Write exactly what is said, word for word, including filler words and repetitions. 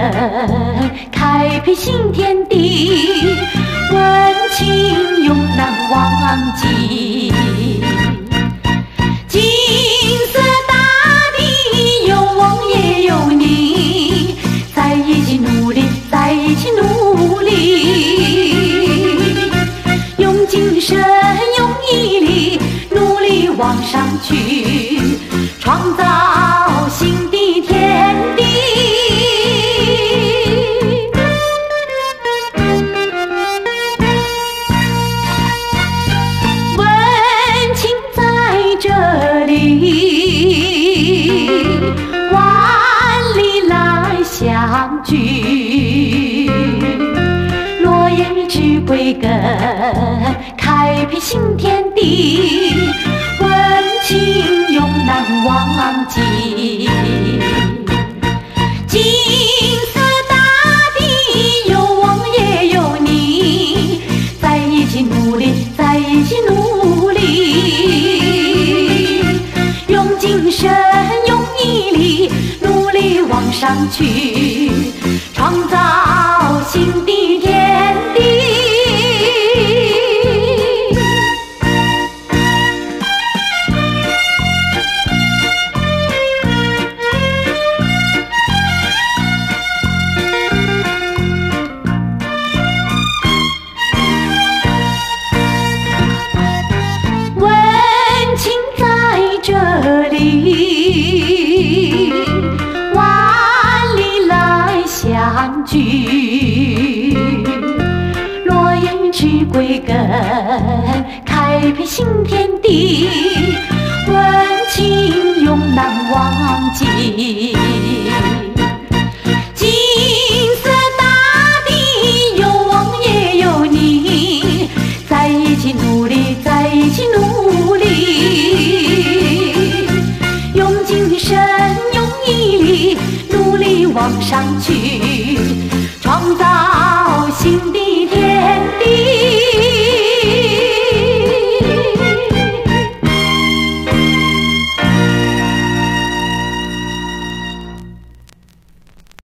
开辟新天地，温情永难忘记。金色大地有我也有你，在一起努力，在一起努力，用精神，用毅力，努力往上去，创造新的天地。温情在这里，万里来相聚，落叶之归根，开辟新天地，温情永难忘记。金色大地有我也有你，在一起努力，在一起努力，用精神，用毅力，努力往上去，创造新的天地。这里，万里来相聚，落叶之归根，开辟新天地，温情永难忘记。金色大地有我也有你，在一起努力，在一起努力，用精神，用毅力，努力往上去，创造新的天地。